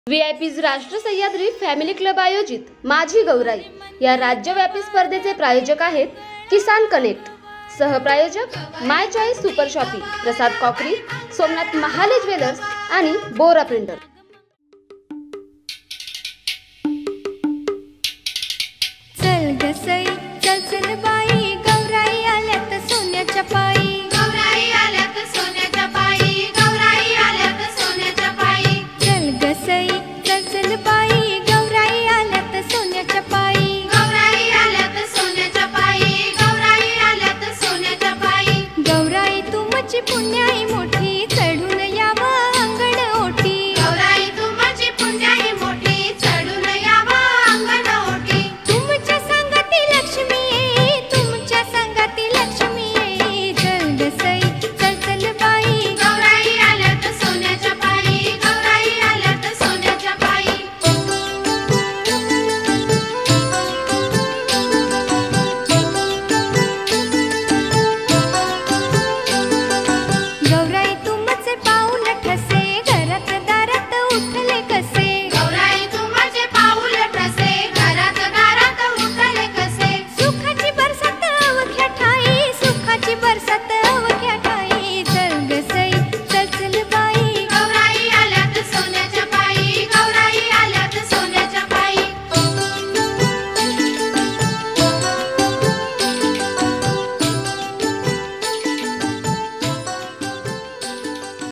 व्हीआयपीज राष्ट्र Sahyadri family club आयोजित माझी गौराई या राज्यव्यापी स्पर्धेचे प्रायोजक आहेत किसान कनेक्ट, सहप्रायोजक my choice super shoppy, Prasad crockery, Somnath Mahale jewellers आणि बोरा प्रिंटर। चल ग